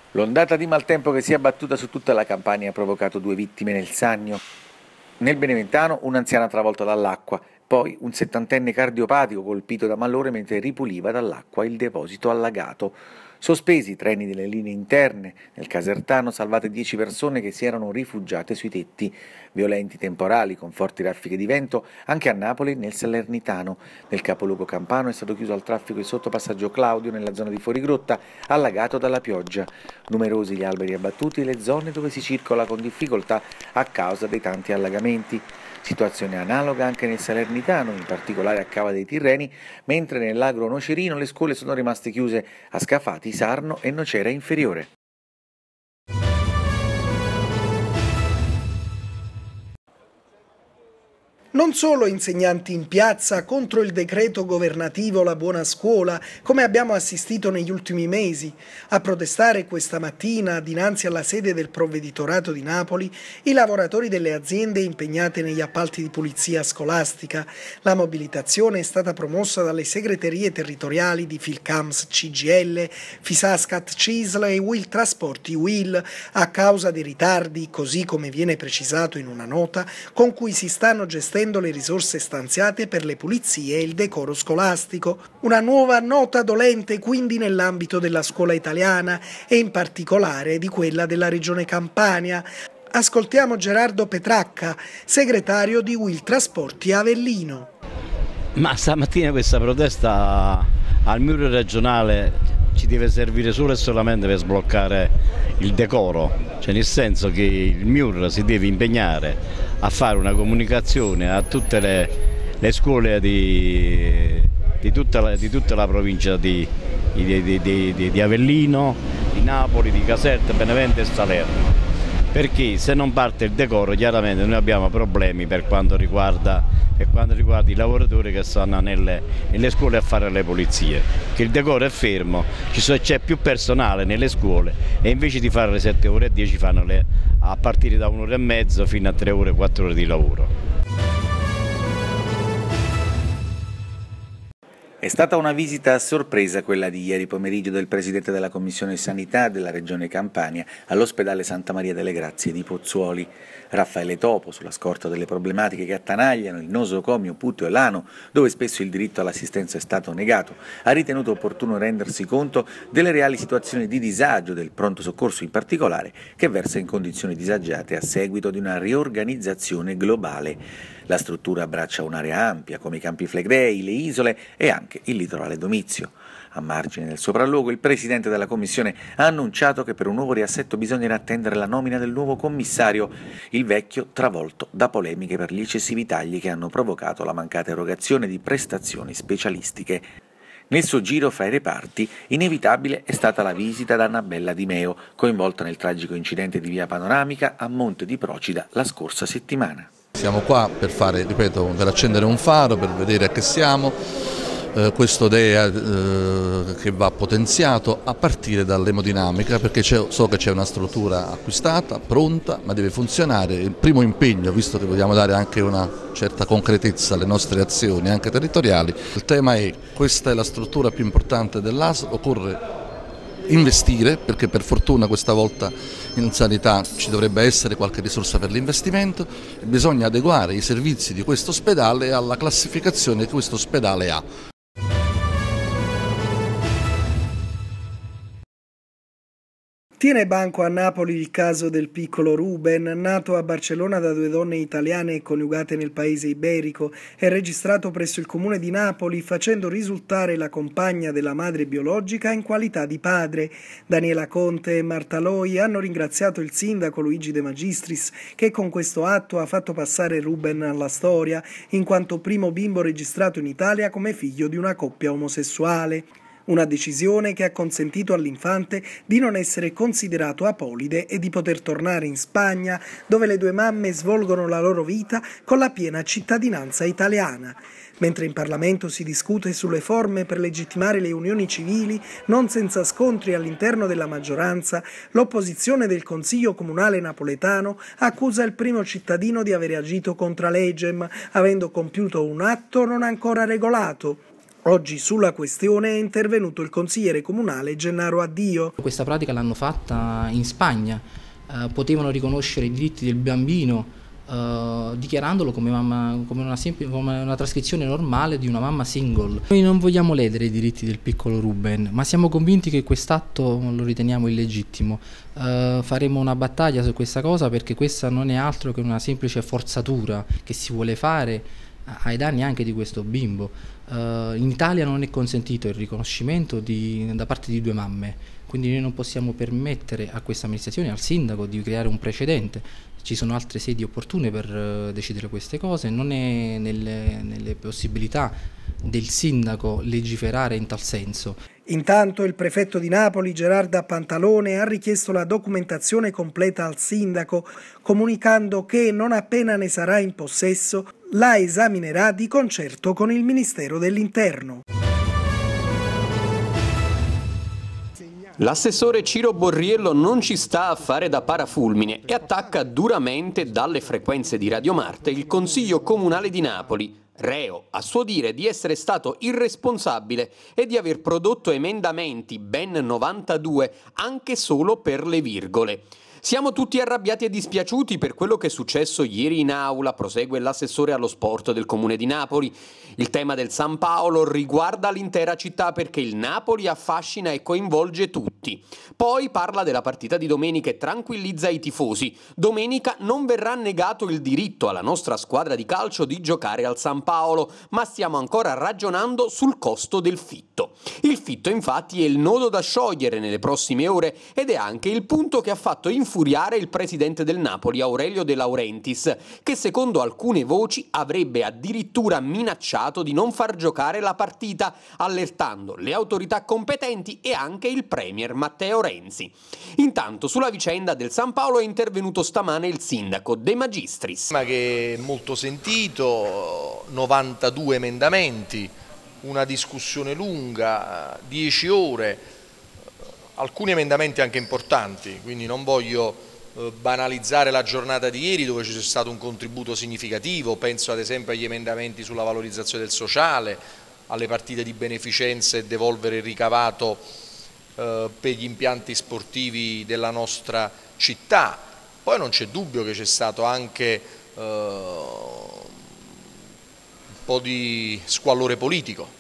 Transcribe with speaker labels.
Speaker 1: L'ondata di maltempo che si è abbattuta su tutta la Campania ha provocato 2 vittime nel Sannio. Nel Beneventano un'anziana travolta dall'acqua, poi un 70enne cardiopatico colpito da malore mentre ripuliva dall'acqua il deposito allagato. Sospesi i treni delle linee interne, nel Casertano salvate 10 persone che si erano rifugiate sui tetti. Violenti temporali con forti raffiche di vento anche a Napoli e nel Salernitano. Nel capoluogo campano è stato chiuso al traffico il sottopassaggio Claudio nella zona di Fuorigrotta, allagato dalla pioggia. Numerosi gli alberi abbattuti e le zone dove si circola con difficoltà a causa dei tanti allagamenti. Situazione analoga anche nel Salernitano, in particolare a Cava dei Tirreni, mentre nell'Agro Nocerino le scuole sono rimaste chiuse a Scafati, Sarno e Nocera Inferiore.
Speaker 2: Non solo insegnanti in piazza contro il decreto governativo La Buona Scuola, come abbiamo assistito negli ultimi mesi. A protestare questa mattina, dinanzi alla sede del Provveditorato di Napoli, i lavoratori delle aziende impegnate negli appalti di pulizia scolastica. La mobilitazione è stata promossa dalle segreterie territoriali di Filcams CGL, Fisascat CISL e Will Trasporti Will, a causa dei ritardi, così come viene precisato in una nota, con cui si stanno gestendo le risorse stanziate per le pulizie e il decoro scolastico. Una nuova nota dolente quindi nell'ambito della scuola italiana e in particolare di quella della regione Campania. Ascoltiamo Gerardo Petracca, segretario di Will Trasporti Avellino.
Speaker 3: Ma stamattina questa protesta al muro regionale ci deve servire solo e solamente per sbloccare il decoro, cioè nel senso che il MIUR si deve impegnare a fare una comunicazione a tutte le scuole di tutta la provincia di Avellino, di Napoli, di Caserta, Benevento e Salerno, perché se non parte il decoro chiaramente noi abbiamo problemi per quanto riguarda i lavoratori che stanno nelle scuole a fare le pulizie, che il decoro è fermo, c'è più personale nelle scuole e invece di fare le 7 ore e 10 fanno a partire da 1 ora e mezzo fino a 3 ore, 4 ore di lavoro.
Speaker 1: È stata una visita a sorpresa quella di ieri pomeriggio del Presidente della Commissione Sanità della Regione Campania all'ospedale Santa Maria delle Grazie di Pozzuoli. Raffaele Topo, sulla scorta delle problematiche che attanagliano il nosocomio Puteo e l'Ano, dove spesso il diritto all'assistenza è stato negato, ha ritenuto opportuno rendersi conto delle reali situazioni di disagio del pronto soccorso in particolare, che versa in condizioni disagiate a seguito di una riorganizzazione globale. La struttura abbraccia un'area ampia, come i Campi Flegrei, le isole e anche il litorale Domizio. A margine del sopralluogo, il Presidente della Commissione ha annunciato che per un nuovo riassetto bisognerà attendere la nomina del nuovo commissario, il vecchio travolto da polemiche per gli eccessivi tagli che hanno provocato la mancata erogazione di prestazioni specialistiche. Nel suo giro fra i reparti, inevitabile è stata la visita da Annabella Di Meo, coinvolta nel tragico incidente di Via Panoramica a Monte di Procida la scorsa settimana.
Speaker 4: Siamo qua per fare, ripeto, per accendere un faro, per vedere a che siamo. Questo DEA che va potenziato a partire dall'emodinamica, perché so che c'è una struttura acquistata, pronta, ma deve funzionare. Il primo impegno, visto che vogliamo dare anche una certa concretezza alle nostre azioni anche territoriali, il tema è: questa è la struttura più importante dell'ASL, occorre investire, perché per fortuna questa volta in sanità ci dovrebbe essere qualche risorsa per l'investimento, e bisogna adeguare i servizi di questo ospedale alla classificazione che questo ospedale ha.
Speaker 2: Tiene banco a Napoli il caso del piccolo Ruben, nato a Barcellona da 2 donne italiane e coniugate nel paese iberico, e registrato presso il comune di Napoli, facendo risultare la compagna della madre biologica in qualità di padre. Daniela Conte e Marta Loi hanno ringraziato il sindaco Luigi De Magistris, che con questo atto ha fatto passare Ruben alla storia, in quanto primo bimbo registrato in Italia come figlio di una coppia omosessuale. Una decisione che ha consentito all'infante di non essere considerato apolide e di poter tornare in Spagna, dove le 2 mamme svolgono la loro vita con la piena cittadinanza italiana. Mentre in Parlamento si discute sulle forme per legittimare le unioni civili, non senza scontri all'interno della maggioranza, l'opposizione del Consiglio Comunale napoletano accusa il primo cittadino di avere agito contra legem, avendo compiuto un atto non ancora regolato. Oggi sulla questione è intervenuto il consigliere comunale Gennaro Addio.
Speaker 5: Questa pratica l'hanno fatta in Spagna, potevano riconoscere i diritti del bambino dichiarandolo come una trascrizione normale di una mamma single. Noi non vogliamo ledere i diritti del piccolo Ruben, ma siamo convinti che quest'atto lo riteniamo illegittimo. Faremo una battaglia su questa cosa perché questa non è altro che una semplice forzatura che si vuole fare ai danni anche di questo bimbo. In Italia non è consentito il riconoscimento da parte di due mamme, quindi noi non possiamo permettere a questa amministrazione e al sindaco di creare un precedente. Ci sono altre sedi opportune per decidere queste cose, non è nelle possibilità del sindaco legiferare in tal senso.
Speaker 2: Intanto il prefetto di Napoli, Gerarda Pantalone, ha richiesto la documentazione completa al sindaco, comunicando che non appena ne sarà in possesso la esaminerà di concerto con il Ministero dell'Interno.
Speaker 6: L'assessore Ciro Borriello non ci sta a fare da parafulmine e attacca duramente dalle frequenze di Radio Marte il Consiglio Comunale di Napoli, reo, a suo dire, di essere stato irresponsabile e di aver prodotto emendamenti, ben 92, anche solo per le virgole. Siamo tutti arrabbiati e dispiaciuti per quello che è successo ieri in aula, prosegue l'assessore allo sport del Comune di Napoli. Il tema del San Paolo riguarda l'intera città perché il Napoli affascina e coinvolge tutti. Poi parla della partita di domenica e tranquillizza i tifosi. Domenica non verrà negato il diritto alla nostra squadra di calcio di giocare al San Paolo, ma stiamo ancora ragionando sul costo del fitto. Il fitto infatti è il nodo da sciogliere nelle prossime ore ed è anche il punto che ha fatto infuriare il presidente del Napoli, Aurelio De Laurentiis, che secondo alcune voci avrebbe addirittura minacciato di non far giocare la partita, allertando le autorità competenti e anche il premier Matteo Renzi. Intanto sulla vicenda del San Paolo è intervenuto stamane il sindaco De Magistris.
Speaker 7: Che è molto sentito, 92 emendamenti, una discussione lunga, 10 ore, alcuni emendamenti anche importanti, quindi non voglio banalizzare la giornata di ieri dove c'è stato un contributo significativo, penso ad esempio agli emendamenti sulla valorizzazione del sociale, alle partite di beneficenza e devolvere il ricavato per gli impianti sportivi della nostra città. Poi non c'è dubbio che c'è stato anche un po' di squallore politico.